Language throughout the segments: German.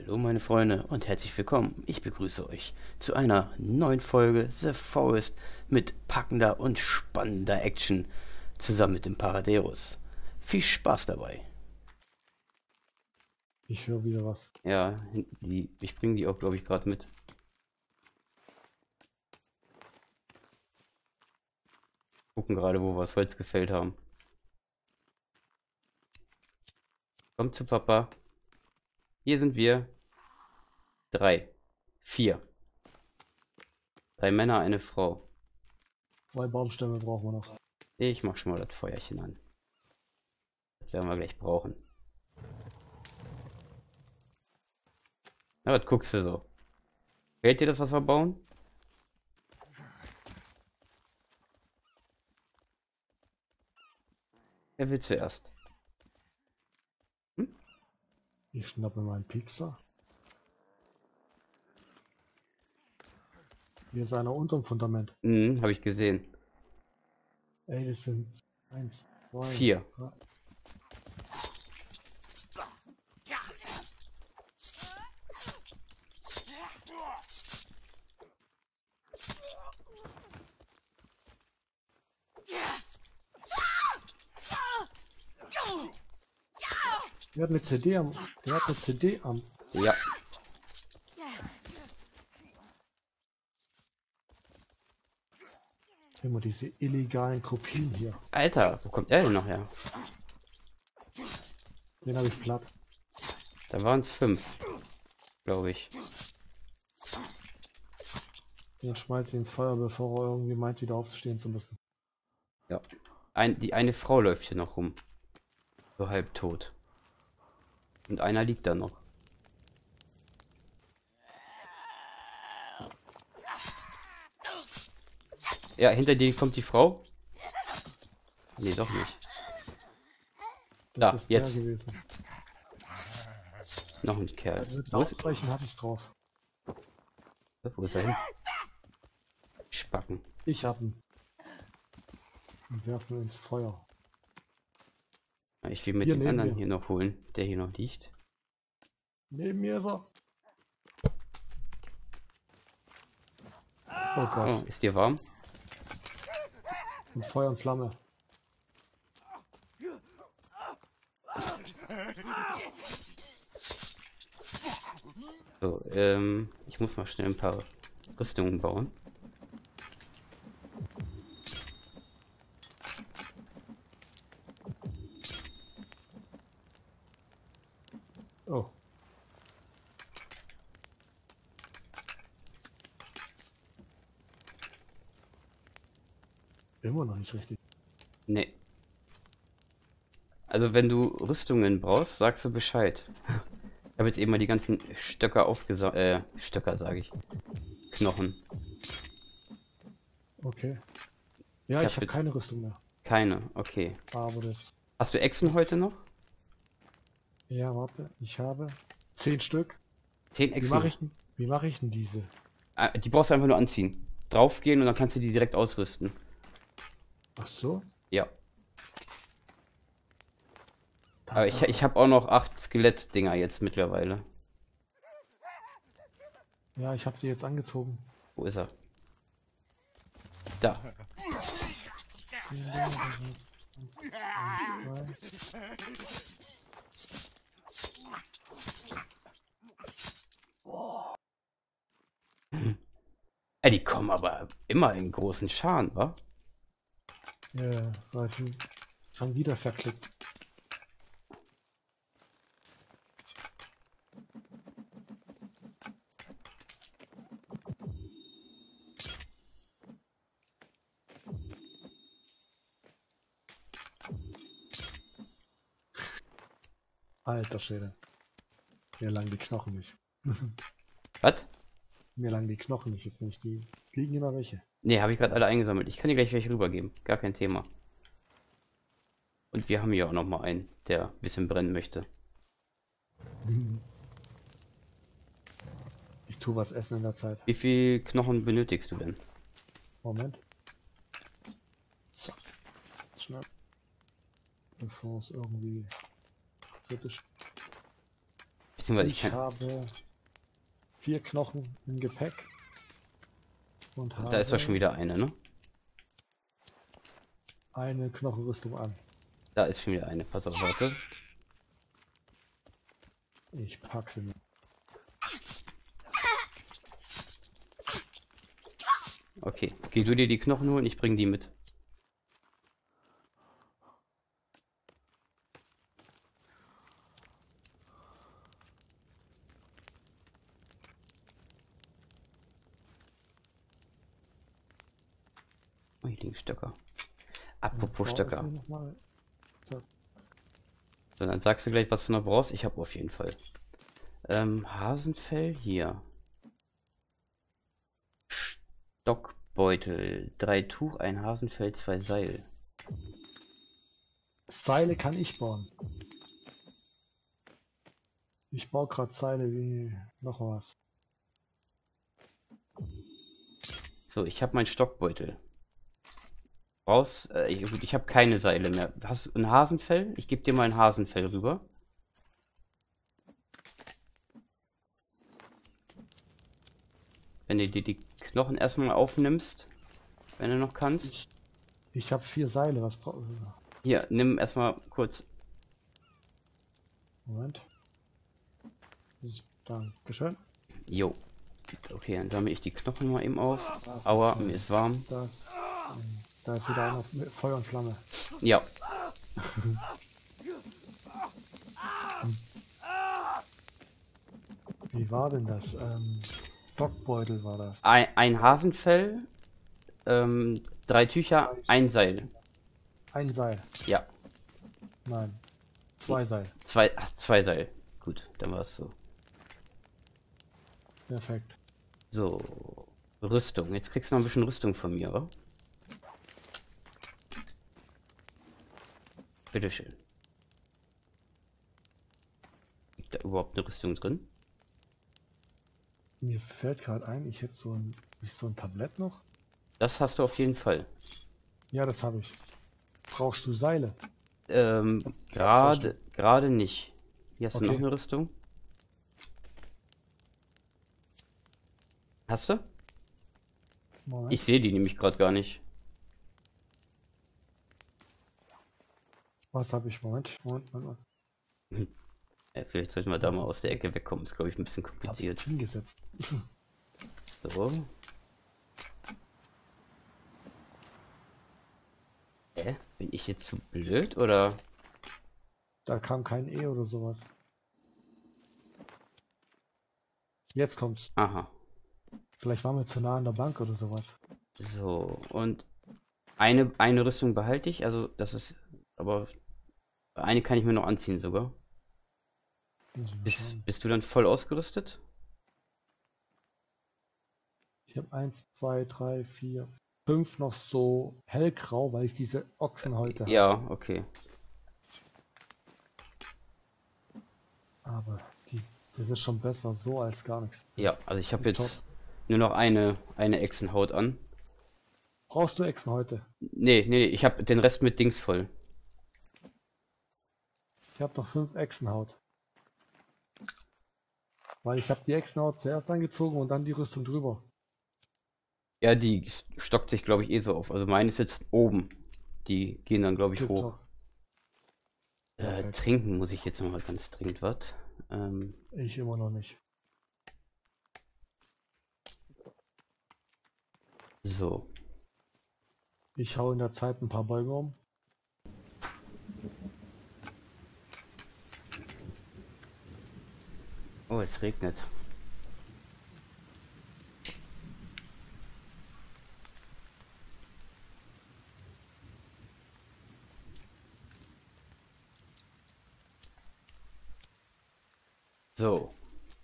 Hallo meine Freunde und herzlich willkommen. Ich begrüße euch zu einer neuen Folge The Forest mit packender und spannender Action zusammen mit dem Paraderos. Viel Spaß dabei. Ich höre wieder was. Ja, ich bringe die auch, glaube ich, gerade mit. Gucken gerade, wo wir das Holz gefällt haben. Kommt zu Papa. Hier sind wir. 3, 4. 3 Männer, eine Frau. 2 Baumstämme brauchen wir noch. Ich mach schon mal das Feuerchen an. Das werden wir gleich brauchen. Na, was guckst du so? Gefällt dir das, was wir bauen? Wer will zuerst? Ich schnappe meinen Pixar. Hier ist einer unterm Fundament. Mhm, habe ich gesehen. Ey, das sind 1, 2, 4. 3. Der hat eine CD am. Der hat eine CD am. Ja. Immer diese illegalen Kopien hier. Alter, wo kommt er denn noch her? Den habe ich platt. Da waren es 5, glaube ich. Den schmeiß ich ins Feuer, bevor er irgendwie meint, wieder aufstehen zu müssen. Ja. Die eine Frau läuft hier noch rum. So halb tot. Und einer liegt da noch. Ja, hinter dir kommt die Frau. Nee, doch nicht. Das Da, ist jetzt. der gewesen. Noch ein Kerl. Mit Wo ist, Ausweichen habe ich's drauf. wo ist er hin? Spacken. Ich hab ihn. Und werfen ins Feuer. Ja, ich will mit Hier dem neben anderen mir. hier noch holen, der hier noch liegt. Neben mir ist er. Oh Gott. Oh, ist dir warm? Und Feuer und Flamme. So, ich muss mal schnell ein paar Rüstungen bauen. Oh. Immer noch nicht richtig. Nee. Also wenn du Rüstungen brauchst, sagst du Bescheid. Ich habe jetzt eben mal die ganzen Stöcker aufgesammelt. Stöcker sage ich. Knochen. Okay. Ja, Ich ich hab habe jetzt keine Rüstung mehr. keine. Okay. Aber das. Hast du Echsen heute noch? Ja, warte. Ich habe 10 Stück. 10 Wie mache Echsen. ich denn? Wie mache ich denn diese? Die brauchst du einfach nur anziehen. Draufgehen und dann kannst du die direkt ausrüsten. Ach so. Ja. Aber ich habe auch noch 8 Skelettdinger jetzt mittlerweile. Ja, ich habe die jetzt angezogen. Wo ist er? Da. 10 Dinger, das sind 1, 2. Die kommen aber immer in großen Scharen, wa? Ja, weil sie schon wieder verklickt. Alter Schwede. Mir lang die Knochen nicht. Was? Mir lang die Knochen nicht, jetzt nicht. Die liegen immer welche. Ne, habe ich gerade alle eingesammelt. Ich kann dir gleich welche rübergeben. Gar kein Thema. Und wir haben hier auch noch mal einen, der ein bisschen brennen möchte. Ich tue was essen in der Zeit. Wie viel Knochen benötigst du denn? Moment. Zack. Schnell. Bevor es irgendwie kritisch. Beziehungsweise Ich habe 4 Knochen im Gepäck. Und Da ist doch habe schon wieder eine, ne? eine Knochenrüstung an. Da ist schon wieder eine. Pass auf, warte. Ich pack sie mir. Okay, geh du dir die Knochen holen, ich bring die mit. Oh, hier liegen Stöcker. Apropos Stöcker. So, dann sagst du gleich, was du noch brauchst. Ich habe auf jeden Fall. Hasenfell hier. Stockbeutel. 3 Tuch, ein Hasenfell, 2 Seil. Seile kann ich bauen. Ich baue gerade Seile wie noch was. So, ich habe meinen Stockbeutel. Brauchst, ich habe keine Seile mehr. Hast du ein Hasenfell? Ich gebe dir mal ein Hasenfell rüber. Wenn du dir die Knochen erstmal aufnimmst, wenn du noch kannst. Ich habe 4 Seile, was brauche ich? Hier, nimm erstmal kurz. Moment. Dankeschön. Jo. Okay, dann sammle ich die Knochen mal eben auf. Aua, mir ist warm. Da ist wieder einer mit Feuer und Flamme. Ja. Wie war denn das? Stockbeutel war das. Ein Hasenfell, 3 Tücher, ein Seil. Ein Seil. Ja. Nein. 2 Seil. 2 Seil. Gut, dann war es so. Perfekt. So. Rüstung. Jetzt kriegst du noch ein bisschen Rüstung von mir, oder? Bitteschön. Liegt da überhaupt eine Rüstung drin? Mir fällt gerade ein, ich hätte so ein Tablett noch. Das hast du auf jeden Fall. Ja, das habe ich. Brauchst du Seile? Gerade nicht. Hier hast du noch Okay. eine Rüstung. Hast du? Moment. Ich sehe die nämlich gerade gar nicht. Was habe ich? Moment. Ja, vielleicht sollten wir da mal aus der Ecke wegkommen. Ist, glaube ich, ein bisschen kompliziert. Hingesetzt. So. Bin ich jetzt zu blöd oder? Da kam kein E oder sowas. Jetzt kommt's. Aha. Vielleicht waren wir zu nah an der Bank oder sowas. So. Und eine Rüstung behalte ich. Also das ist. Aber eine kann ich mir noch anziehen sogar. Muss ich mal schauen. Bist du dann voll ausgerüstet? Ich habe 1, 2, 3, 4, 5 noch so hellgrau, weil ich diese Ochsenhäute habe. Ja, okay. Aber das ist schon besser so als gar nichts. Ja, also ich habe Top. jetzt nur noch eine Echsenhaut an. Brauchst du Echsenhäute? Nee, ich habe den Rest mit Dings voll. Ich habe noch 5 Echsenhaut. Weil ich habe die Echsenhaut zuerst angezogen und dann die Rüstung drüber. Ja, die stockt sich, glaube ich, eh so auf. Also meine ist jetzt oben. Die gehen dann, glaube ich, hoch. Tipptopp. Perfekt. Trinken muss ich jetzt noch mal ganz dringend was. Ich immer noch nicht. So. Ich hau in der Zeit ein paar Bäume um. Oh, es regnet. So.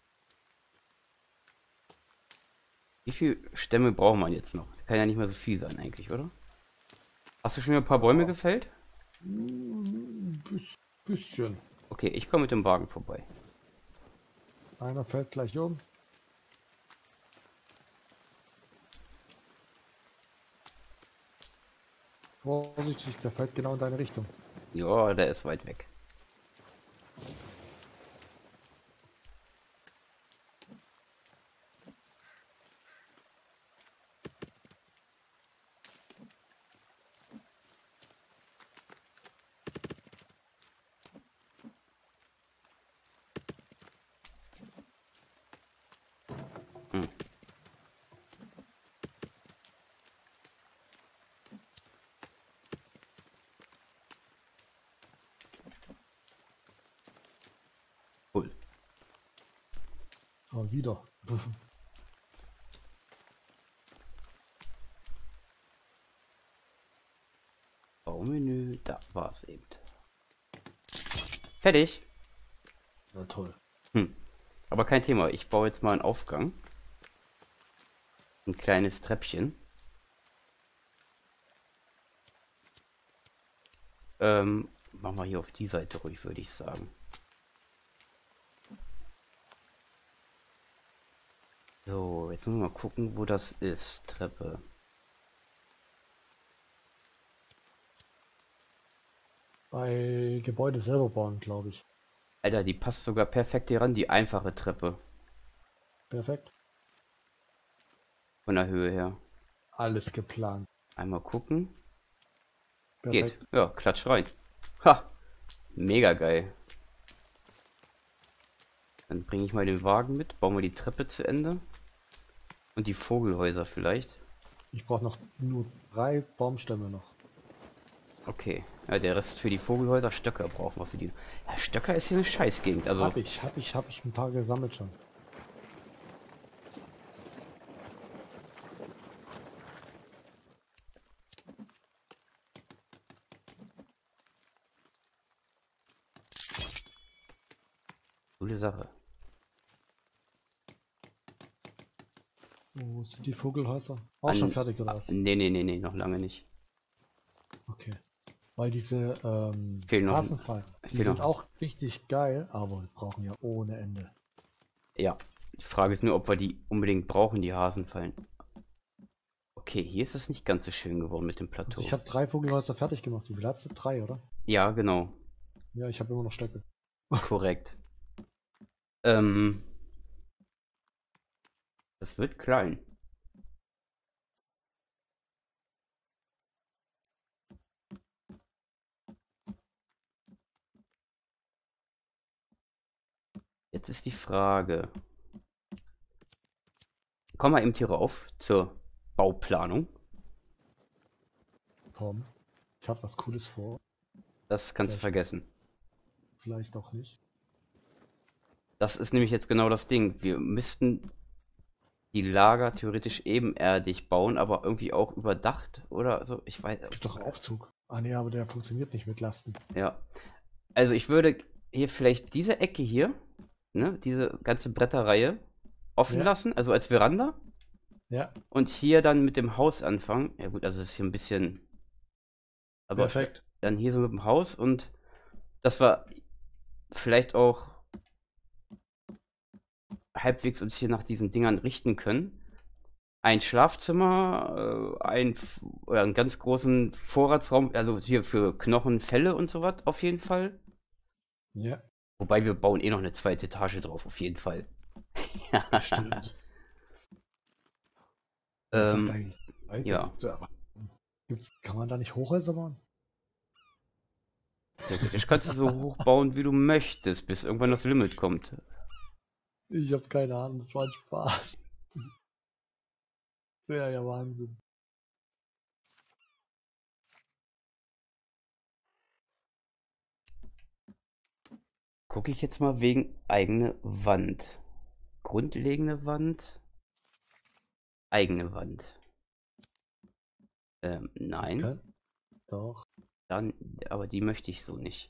Wie viele Stämme braucht man jetzt noch? Das kann ja nicht mehr so viel sein eigentlich, oder? Hast du schon wieder ein paar Bäume gefällt? Bisschen. Okay, ich komme mit dem Wagen vorbei. Einer fällt gleich um. Vorsichtig, der fällt genau in deine Richtung. Ja, der ist weit weg. Mal wieder. Baumenü, da war es eben. Fertig. Na toll. Aber kein Thema. Ich baue jetzt mal einen Aufgang. Ein kleines Treppchen. Machen wir hier auf die Seite ruhig, würde ich sagen. So, jetzt müssen wir mal gucken, wo das ist. Treppe. Bei Gebäude selber bauen, glaube ich. Alter, die passt sogar perfekt hier ran, die einfache Treppe. Perfekt. Von der Höhe her. Alles geplant. Einmal gucken. Perfekt. Geht. Ja, klatsch rein. Ha! Mega geil. Dann bringe ich mal den Wagen mit, bauen wir die Treppe zu Ende. Und die Vogelhäuser vielleicht. Ich brauche noch nur 3 Baumstämme noch. Okay. Ja, der Rest für die Vogelhäuser. Stöcker brauchen wir für die. Ja, Stöcker ist hier eine Scheißgegend. Also, Hab ich ein paar gesammelt schon. coole Sache. Wo sind die Vogelhäuser? Auch schon fertig oder was? Nee, noch lange nicht. Okay. Weil diese Fehlen noch. Hasenfallen, die fehlen sind noch. auch richtig geil, aber wir brauchen ja ohne Ende. Ja. Die Frage ist nur, ob wir die unbedingt brauchen, die Hasenfallen. Okay, hier ist es nicht ganz so schön geworden mit dem Plateau. Also ich habe 3 Vogelhäuser fertig gemacht. Wie viel hast du? 3, oder? Ja, genau. Ja, ich habe immer noch Stöcke. Korrekt. Das wird klein. Jetzt ist die Frage. Komm mal eben hier rauf zur Bauplanung. Komm, ich habe was Cooles vor. Das kannst du vergessen. Vielleicht auch nicht. Das ist nämlich jetzt genau das Ding. Wir müssten die Lager theoretisch ebenerdig bauen, aber irgendwie auch überdacht oder so. Ich weiß. Gibt doch Aufzug. Ah nee, aber der funktioniert nicht mit Lasten. Ja. Also ich würde hier vielleicht diese Ecke hier, ne, diese ganze Bretterreihe offen Ja. lassen, also als Veranda. Ja, Und hier dann mit dem Haus anfangen. Ja gut, also es ist hier ein bisschen. Aber perfekt. dann hier so mit dem Haus und dass wir vielleicht auch halbwegs uns hier nach diesen Dingern richten können. Ein Schlafzimmer, oder einen ganz großen Vorratsraum, also hier für Knochen, Felle und so was auf jeden Fall. Ja, Wobei wir bauen eh noch eine zweite Etage drauf, auf jeden Fall. stimmt. Das ist eigentlich ja. aber kann man da nicht Hochhäuser bauen? Theoretisch kannst du so hoch bauen, wie du möchtest, bis irgendwann das Limit kommt. Ich habe keine Ahnung, das war ein Spaß. Wäre ja Wahnsinn. Gucke ich jetzt mal wegen eigene Wand. Grundlegende Wand. Eigene Wand. Nein. Okay. Doch. Dann, aber die möchte ich so nicht.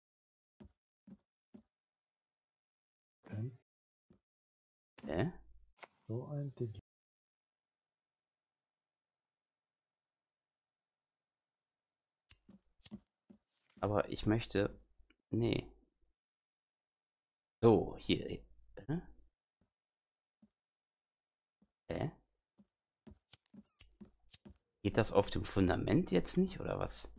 Okay. Hä? So ein Ding. Aber ich möchte. Nee. So, hier. Hä? Geht das auf dem Fundament jetzt nicht, oder was?